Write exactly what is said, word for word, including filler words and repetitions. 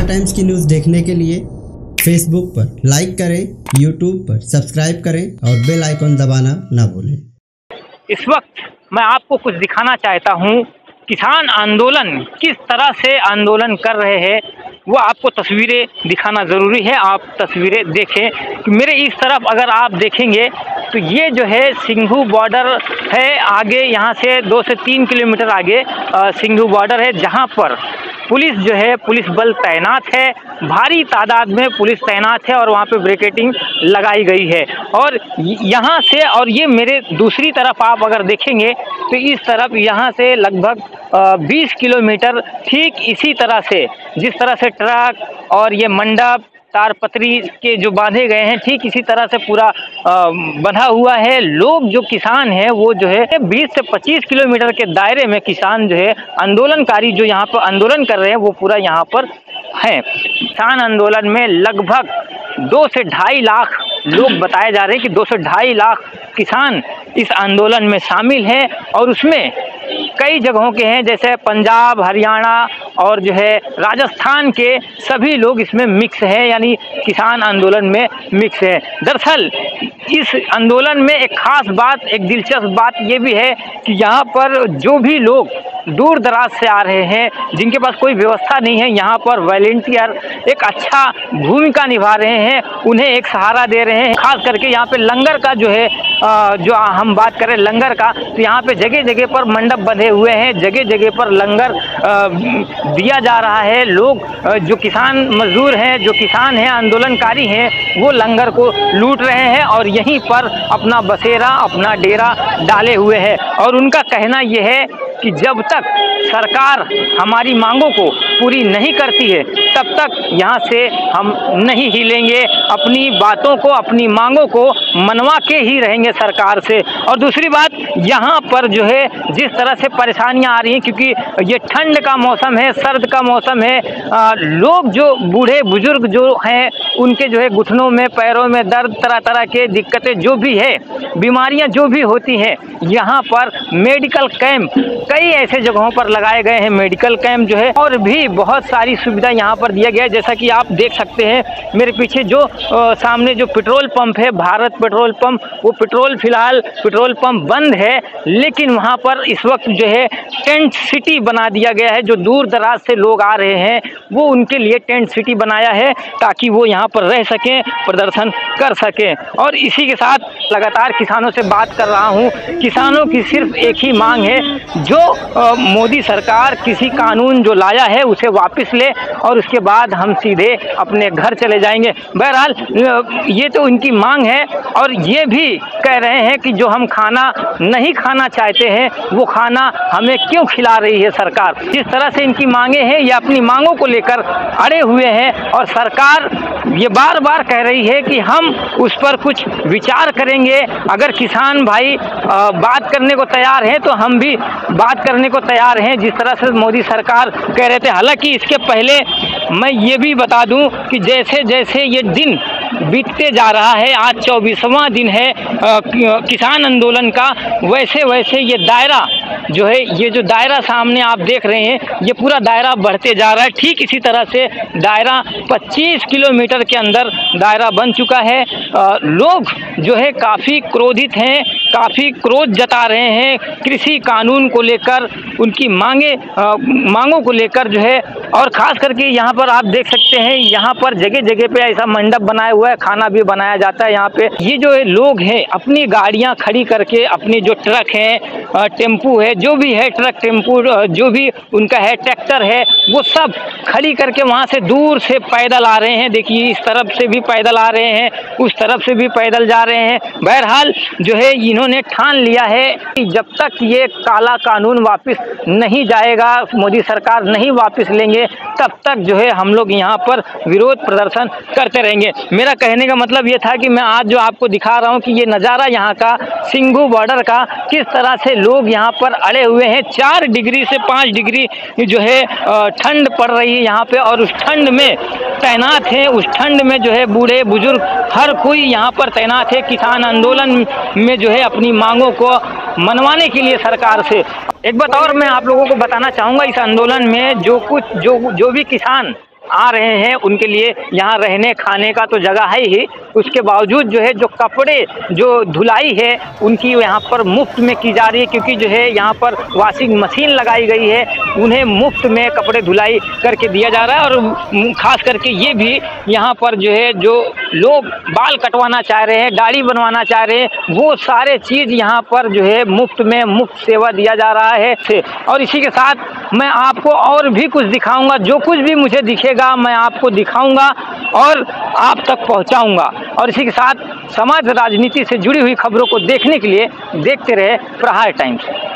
नजारा टाइम्स की न्यूज़ देखने के लिए फेसबुक पर लाइक करें, यूट्यूब पर सब्सक्राइब करें और बेल आइकन दबाना ना भूलें। इस वक्त मैं आपको कुछ दिखाना चाहता हूं, किसान आंदोलन किस तरह से आंदोलन कर रहे हैं वो आपको तस्वीरें दिखाना ज़रूरी है। आप तस्वीरें देखें कि मेरे इस तरफ अगर आप देखेंगे तो ये जो है सिंघू बॉर्डर है। आगे यहाँ से दो से तीन किलोमीटर आगे सिंघू बॉर्डर है, जहाँ पर पुलिस जो है पुलिस बल तैनात है, भारी तादाद में पुलिस तैनात है और वहाँ पे ब्रिकेटिंग लगाई गई है। और यहाँ से और ये मेरे दूसरी तरफ आप अगर देखेंगे तो इस तरफ यहाँ से लगभग बीस किलोमीटर ठीक इसी तरह से, जिस तरह से ट्रक और ये मंडप तारपत्री के जो बांधे गए हैं, ठीक इसी तरह से पूरा बंधा हुआ है। लोग जो किसान हैं वो जो है बीस से पच्चीस किलोमीटर के दायरे में किसान जो है आंदोलनकारी जो यहाँ पर आंदोलन कर रहे हैं वो पूरा यहाँ पर हैं। किसान आंदोलन में लगभग दो से ढाई लाख लोग बताए जा रहे हैं कि दो से ढाई लाख किसान इस आंदोलन में शामिल हैं और उसमें कई जगहों के हैं, जैसे पंजाब, हरियाणा और जो है राजस्थान के सभी लोग इसमें मिक्स हैं, यानी किसान आंदोलन में मिक्स है। दरअसल इस आंदोलन में एक खास बात, एक दिलचस्प बात ये भी है कि यहाँ पर जो भी लोग दूर दराज से आ रहे हैं, जिनके पास कोई व्यवस्था नहीं है, यहाँ पर वॉलंटियर एक अच्छा भूमिका निभा रहे हैं, उन्हें एक सहारा दे रहे हैं। खास करके यहाँ पे लंगर का जो है जो हम बात करें लंगर का, तो यहाँ पे जगह जगह पर मंडप बंधे हुए हैं, जगह जगह पर लंगर दिया जा रहा है। लोग जो किसान मजदूर हैं, जो किसान हैं, आंदोलनकारी हैं, वो लंगर को लूट रहे हैं और यहीं पर अपना बसेरा, अपना डेरा डाले हुए हैं। और उनका कहना यह है कि जब तक सरकार हमारी मांगों को पूरी नहीं करती है तब तक यहाँ से हम नहीं हिलेंगे, अपनी बातों को, अपनी मांगों को मनवा के ही रहेंगे सरकार से। और दूसरी बात, यहाँ पर जो है जिस तरह से परेशानियाँ आ रही हैं, क्योंकि ये ठंड का मौसम है, सर्द का मौसम है, आ, लोग जो बूढ़े बुजुर्ग जो हैं उनके जो है घुटनों में, पैरों में दर्द, तरह तरह के दिक्कतें जो भी है, बीमारियाँ जो भी होती हैं, यहाँ पर मेडिकल कैंप कई ऐसे जगहों पर लगाए गए हैं। मेडिकल कैंप जो है और भी बहुत सारी सुविधा यहाँ पर दिया गया है। जैसा कि आप देख सकते हैं मेरे पीछे जो आ, सामने जो पेट्रोल पंप है, भारत पेट्रोल पंप, वो पेट्रोल फिलहाल पेट्रोल पंप बंद है, लेकिन वहाँ पर इस वक्त जो है टेंट सिटी बना दिया गया है। जो दूर दराज से लोग आ रहे हैं वो उनके लिए टेंट सिटी बनाया है ताकि वो यहाँ पर रह सकें, प्रदर्शन कर सकें। और इसी के साथ लगातार किसानों से बात कर रहा हूँ। किसानों की सिर्फ एक ही मांग है, जो आ, मोदी सरकार किसी कानून जो लाया है उसे वापस ले और उसके बाद हम सीधे अपने घर चले जाएंगे। बहरहाल ये तो उनकी मांग है और ये भी कह रहे हैं कि जो हम खाना नहीं खाना चाहते हैं वो खाना हमें क्यों खिला रही है सरकार। जिस तरह से इनकी मांगे हैं, ये अपनी मांगों को लेकर अड़े हुए हैं और सरकार ये बार बार कह रही है कि हम उस पर कुछ विचार करेंगे। अगर किसान भाई आ, बात करने को तैयार हैं तो हम भी बात करने को तैयार हैं, जिस तरह से मोदी सरकार कह रहे थे। हालांकि इसके पहले मैं ये भी बता दूं कि जैसे जैसे ये दिन बीतते जा रहा है, आज चौबीसवां दिन है आ, किसान आंदोलन का, वैसे वैसे ये दायरा जो है, ये जो दायरा सामने आप देख रहे हैं, ये पूरा दायरा बढ़ते जा रहा है। ठीक इसी तरह से दायरा पच्चीस किलोमीटर के अंदर दायरा बन चुका है। आ, लोग जो है काफ़ी क्रोधित हैं, काफ़ी क्रोध जता रहे हैं कृषि कानून को लेकर, उनकी मांगे मांगों को लेकर जो है। और ख़ास करके यहाँ पर आप देख सकते हैं, यहाँ पर जगह जगह पे ऐसा मंडप बनाया हुआ है, खाना भी बनाया जाता है यहाँ पे। ये जो है लोग हैं अपनी गाड़ियाँ खड़ी करके, अपनी जो ट्रक है, टेम्पू है, जो भी है, ट्रक टेम्पू जो भी उनका है, ट्रैक्टर है, वो सब खड़ी करके वहाँ से दूर से पैदल आ रहे हैं। देखिए इस तरफ से भी पैदल आ रहे हैं, उस तरफ से भी पैदल जा रहे हैं। बहरहाल जो है इन्होंने ठान लिया है कि जब तक ये काला कानून वापस नहीं जाएगा, मोदी सरकार नहीं वापस लेंगे, तब तक जो है हम लोग यहाँ पर विरोध प्रदर्शन करते रहेंगे। मेरा कहने का मतलब ये था कि मैं आज जो आपको दिखा रहा हूँ कि ये नज़ारा यहाँ का सिंघू बॉर्डर का, किस तरह से लोग यहाँ पर अड़े हुए हैं। चार डिग्री से पाँच डिग्री जो है ठंड पड़ रही है यहाँ पे और उस ठंड में तैनात हैं। उस ठंड में जो है बूढ़े बुजुर्ग हर कोई यहाँ पर तैनात है किसान आंदोलन में जो है अपनी मांगों को मनवाने के लिए सरकार से। एक बात और मैं आप लोगों को बताना चाहूँगा, इस आंदोलन में जो कुछ जो जो भी किसान आ रहे हैं उनके लिए यहाँ रहने खाने का तो जगह है ही, उसके बावजूद जो है जो कपड़े जो धुलाई है उनकी यहाँ पर मुफ्त में की जा रही है, क्योंकि जो है यहाँ पर वॉशिंग मशीन लगाई गई है, उन्हें मुफ्त में कपड़े धुलाई करके दिया जा रहा है। और ख़ास करके ये भी यहाँ पर जो है जो लोग बाल कटवाना चाह रहे हैं, दाढ़ी बनवाना चाह रहे हैं, वो सारे चीज़ यहाँ पर जो है मुफ्त में मुफ्त सेवा दिया जा रहा है। और इसी के साथ मैं आपको और भी कुछ दिखाऊंगा, जो कुछ भी मुझे दिखेगा मैं आपको दिखाऊंगा और आप तक पहुंचाऊंगा। और इसी के साथ समाज राजनीति से जुड़ी हुई खबरों को देखने के लिए देखते रहे प्रहार टाइम्स।